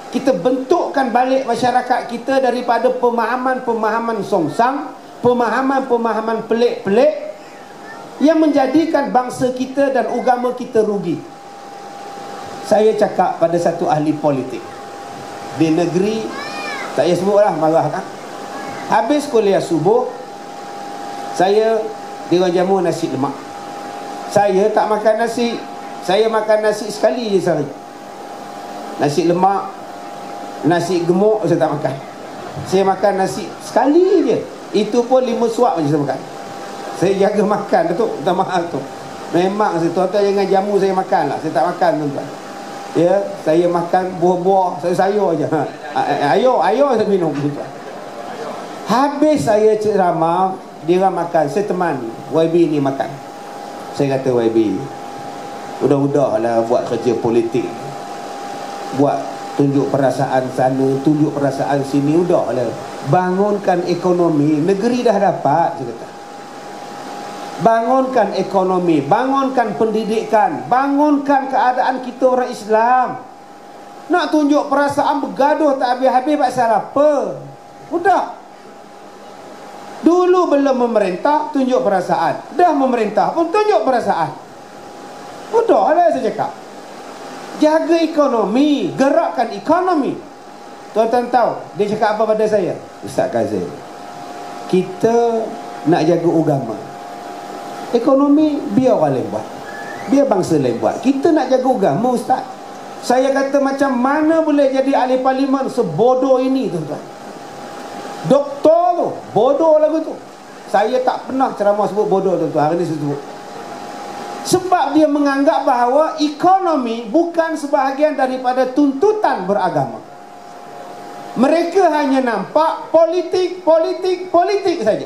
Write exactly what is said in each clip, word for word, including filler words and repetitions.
kita bentukkan balik masyarakat kita daripada pemahaman-pemahaman songsang, pemahaman-pemahaman pelik-pelik yang menjadikan bangsa kita dan agama kita rugi. Saya cakap pada satu ahli politik di negeri, tak payah sebutlah, marah kan. Habis kuliah subuh, saya dia jamu nasi lemak. Saya tak makan nasi. Saya makan nasi sekali je sehari. Nasi lemak, nasi gemuk saya tak makan. Saya makan nasi sekali je. Itu pun lima suap je saya makan. Saya jaga makan tu, tak mahal tu. Memang saya tuan-tuan jangan jamu saya makan lah. Saya tak makan tuan-tuan. Ya, saya makan buah-buah, saya sayur je. Ayo, ayo saya minum tuan-tuan. Habis saya ceramah, dia orang makan, saya teman Y B ni makan. Saya kata Y B, udah-udahlah buat kerja politik, buat tunjuk perasaan sana, tunjuk perasaan sini, udahlah. Bangunkan ekonomi, negeri dah dapat, saya kata. Bangunkan ekonomi, bangunkan pendidikan, bangunkan keadaan kita orang Islam. Nak tunjuk perasaan bergaduh tak habis-habis pasal apa? Udah. Dulu belum memerintah, tunjuk perasaan. Dah memerintah pun tunjuk perasaan. Udah lah saya cakap. Jaga ekonomi, gerakkan ekonomi. Tuan-tuan tahu dia cakap apa pada saya? Ustaz Kazim, kita nak jaga agama, ekonomi biar orang lain buat, biar bangsa lain buat. Kita nak jaga agama, Ustaz. Saya kata macam mana boleh jadi ahli parlimen sebodoh ini, tuan-tuan. Doktor tu bodoh lagu tu. Saya tak pernah ceramah sebut bodoh, tuan-tuan. Hari ni saya sebut. Sebab dia menganggap bahawa ekonomi bukan sebahagian daripada tuntutan beragama. Mereka hanya nampak politik, politik, politik saja.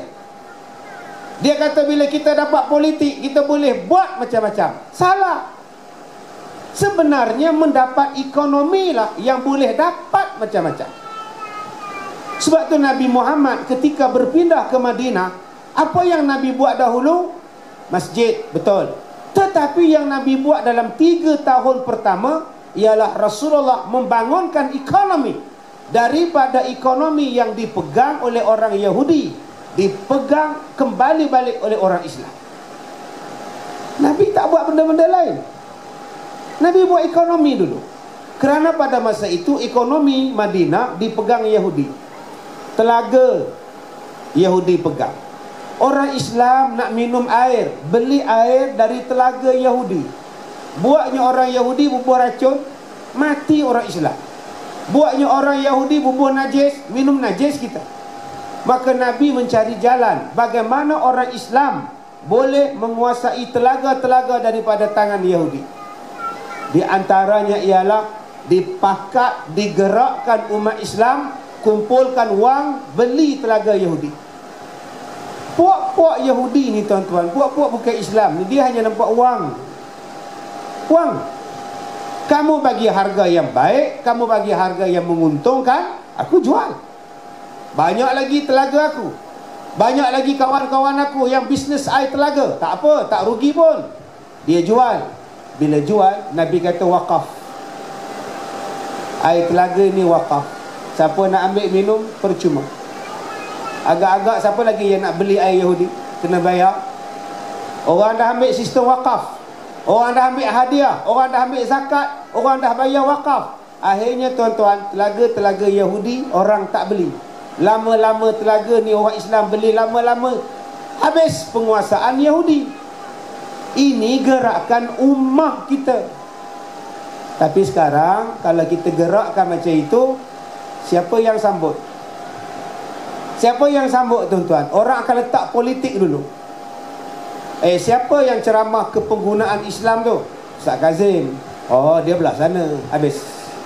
Dia kata bila kita dapat politik, kita boleh buat macam-macam. Salah. Sebenarnya mendapat ekonomi lah yang boleh dapat macam-macam. Sebab tu Nabi Muhammad ketika berpindah ke Madinah, apa yang Nabi buat dahulu? Masjid, betul. Tetapi yang Nabi buat dalam tiga tahun pertama ialah Rasulullah membangunkan ekonomi. Daripada ekonomi yang dipegang oleh orang Yahudi, dipegang kembali balik oleh orang Islam. Nabi tak buat benda-benda lain. Nabi buat ekonomi dulu. Kerana pada masa itu ekonomi Madinah dipegang Yahudi. Telaga Yahudi pegang. Orang Islam nak minum air, beli air dari telaga Yahudi. Buatnya orang Yahudi bubuh racun, mati orang Islam. Buatnya orang Yahudi bubuh najis, minum najis kita. Maka Nabi mencari jalan bagaimana orang Islam boleh menguasai telaga-telaga daripada tangan Yahudi. Di antaranya ialah dipakat, digerakkan umat Islam, kumpulkan wang, beli telaga Yahudi. Puak-puak Yahudi ni tuan-tuan, puak-puak bukan Islam ni, dia hanya nampak wang. Wang. Kamu bagi harga yang baik, kamu bagi harga yang menguntungkan, aku jual. Banyak lagi telaga aku, banyak lagi kawan-kawan aku yang bisnes air telaga. Tak apa, tak rugi pun. Dia jual. Bila jual, Nabi kata wakaf. Air telaga ni wakaf. Siapa nak ambil minum, percuma. Agak-agak siapa lagi yang nak beli air Yahudi? Kena bayar. Orang dah ambil sistem wakaf, orang dah ambil hadiah, orang dah ambil zakat, orang dah bayar wakaf. Akhirnya tuan-tuan, telaga-telaga Yahudi orang tak beli. Lama-lama telaga ni orang Islam beli, lama-lama habis penguasaan Yahudi. Ini gerakan ummah kita. Tapi sekarang kalau kita gerakkan macam itu, siapa yang sambut? Siapa yang sambut tuan-tuan? Orang akan letak politik dulu. Eh, siapa yang ceramah kepenggunaan Islam tu? Ustaz Kazim. Oh, dia belah sana. Habis.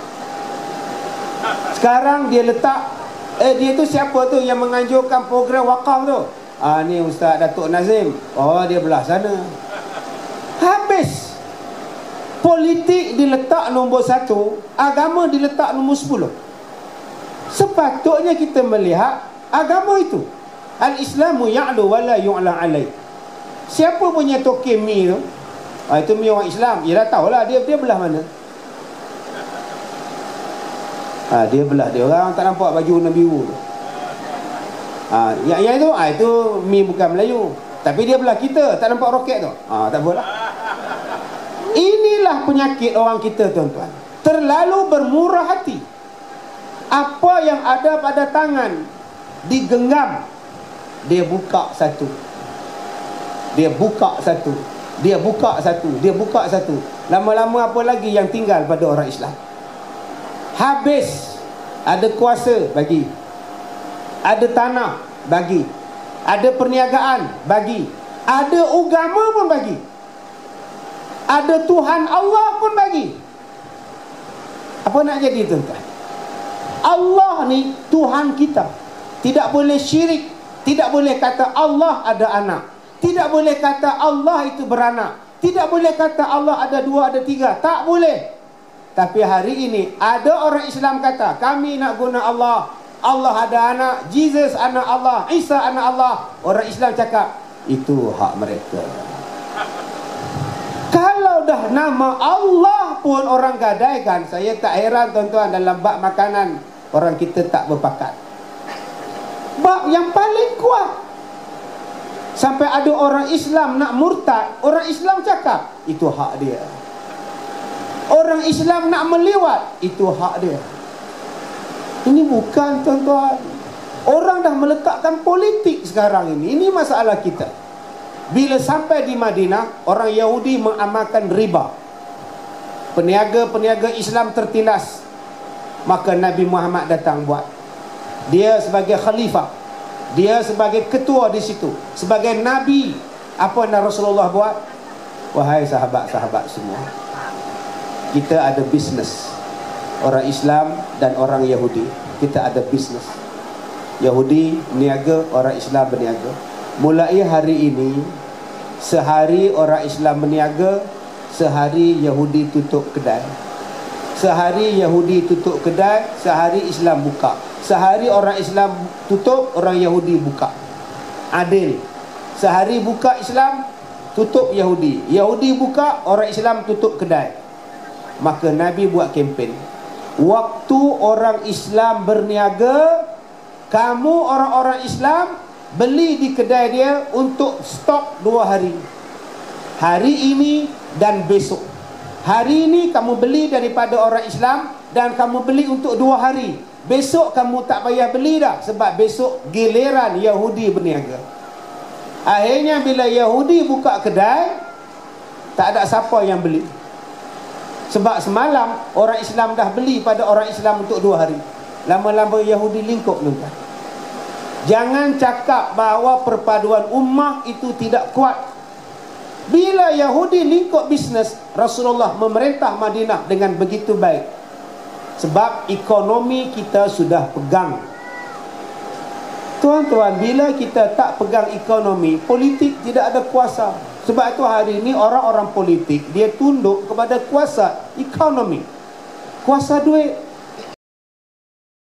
Sekarang dia letak, eh dia tu siapa tu yang menganjurkan program wakaf tu? Ah, ni Ustaz Datuk Nazim. Oh, dia belah sana. Habis. Politik diletak nombor satu, agama diletak nombor sepuluh. Sepatutnya kita melihat agama itu. Al-Islamu ya'lu wa la yu'la alaih. Siapa punya toke mi tu? Ah, itu mi orang Islam. Ya dah tahulah dia dia belah mana. ha, dia belah dia orang tak nampak baju warna biru tu. Ha, yang, yang itu ha, itu mi bukan Melayu, tapi dia belah kita, tak nampak roket tu. Ha, tak apalah. Inilah penyakit orang kita, tuan-tuan. Terlalu bermurah hati. Apa yang ada pada tangan digenggam, dia buka satu, dia buka satu, dia buka satu, dia buka satu. Lama-lama apa lagi yang tinggal pada orang Islam? Habis. Ada kuasa, bagi. Ada tanah, bagi. Ada perniagaan, bagi. Ada agama pun bagi. Ada Tuhan Allah pun bagi. Apa nak jadi, tuan-tuan? Allah ni Tuhan kita. Tidak boleh syirik. Tidak boleh kata Allah ada anak. Tidak boleh kata Allah itu beranak. Tidak boleh kata Allah ada dua, ada tiga. Tak boleh. Tapi hari ini ada orang Islam kata, kami nak guna Allah. Allah ada anak. Jesus anak Allah. Isa anak Allah. Orang Islam cakap, itu hak mereka. Kalau dah nama Allah pun orang gadaikan, saya tak heran, tuan-tuan, dalam bab makanan orang kita tak berpakat. Bab yang paling kuat, sampai ada orang Islam nak murtad, orang Islam cakap, itu hak dia. Orang Islam nak meliwat, itu hak dia. Ini bukan, tuan-tuan, orang dah meletakkan politik sekarang ini. Ini masalah kita. Bila sampai di Madinah, orang Yahudi mengamalkan riba. Peniaga-peniaga Islam tertindas. Maka Nabi Muhammad datang buat. Dia sebagai khalifah, dia sebagai ketua di situ, sebagai Nabi. Apa yang Rasulullah buat? Wahai sahabat-sahabat semua, kita ada bisnes. Orang Islam dan orang Yahudi, kita ada bisnes. Yahudi berniaga, orang Islam berniaga. Mulai hari ini, sehari orang Islam berniaga, sehari Yahudi tutup kedai. Sehari Yahudi tutup kedai, sehari Islam buka. Sehari orang Islam tutup, orang Yahudi buka. Adil. Sehari buka Islam, tutup Yahudi. Yahudi buka, orang Islam tutup kedai. Maka Nabi buat kempen. Waktu orang Islam berniaga, kamu orang-orang Islam beli di kedai dia untuk stok dua hari. Hari ini dan besok. Hari ini kamu beli daripada orang Islam dan kamu beli untuk dua hari. Besok kamu tak payah beli dah, sebab besok giliran Yahudi berniaga. Akhirnya bila Yahudi buka kedai, tak ada siapa yang beli. Sebab semalam orang Islam dah beli pada orang Islam untuk dua hari. Lama-lama Yahudi lingkup, tuan-tuan. Jangan cakap bahawa perpaduan ummah itu tidak kuat. Bila Yahudi lingkup bisnes, Rasulullah memerintah Madinah dengan begitu baik. Sebab ekonomi kita sudah pegang. Tuan-tuan, bila kita tak pegang ekonomi, politik tidak ada kuasa. Sebab itu hari ini orang-orang politik, dia tunduk kepada kuasa ekonomi, kuasa duit.